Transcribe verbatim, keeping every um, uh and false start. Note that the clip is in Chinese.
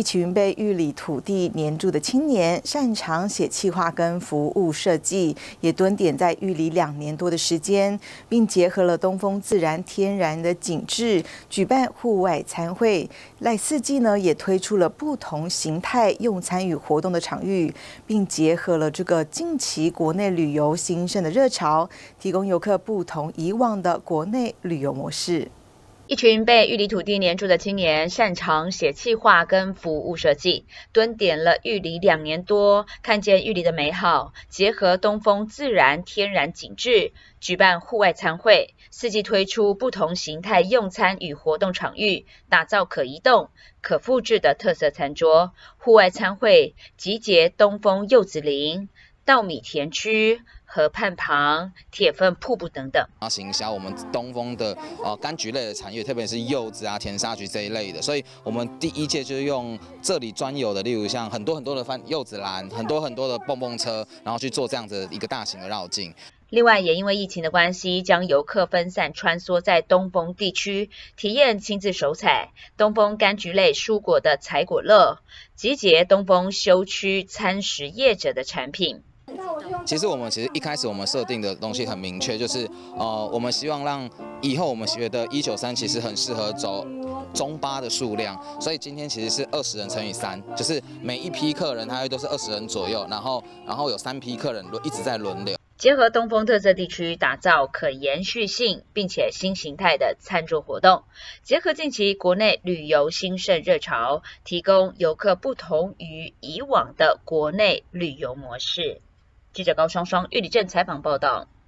一群被玉里土地黏住的青年，擅长写企划跟服务设计，也蹲点在玉里两年多的时间，并结合了东风自然天然的景致，举办户外餐会。赖四季呢也推出了不同形态用餐与活动的场域，并结合了这个近期国内旅游兴盛的热潮，提供游客不同以往的国内旅游模式。 一群被玉里土地黏住的青年，擅长写企划跟服务设计，蹲点了玉里两年多，看见玉里的美好，结合东风自然天然景致，举办户外餐会，四季推出不同形态用餐与活动场域，打造可移动、可复制的特色餐桌。户外餐会集结东风柚子林、稻米田区、河畔旁、铁粪瀑布等等。 行销我们东风的呃柑橘类的产业，特别是柚子啊、甜沙橘这一类的，所以我们第一届就是用这里专有的，例如像很多很多的番柚子篮、很多很多的蹦蹦车，然后去做这样子一个大型的绕境。 另外，也因为疫情的关系，将游客分散穿梭在东风地区，体验亲自手采东风柑橘类蔬果的采果乐，集结东风休区餐食业者的产品。 其实我们其实一开始我们设定的东西很明确，就是呃，我们希望让以后我们觉得一九三其实很适合走中巴的数量，所以今天其实是二十人乘以三，就是每一批客人大约都是二十人左右，然后然后有三批客人一直在轮流。 结合东风特色地区，打造可延续性并且新形态的餐桌活动，结合近期国内旅游兴盛热潮，提供游客不同于以往的国内旅游模式。记者高双双玉里镇采访报道。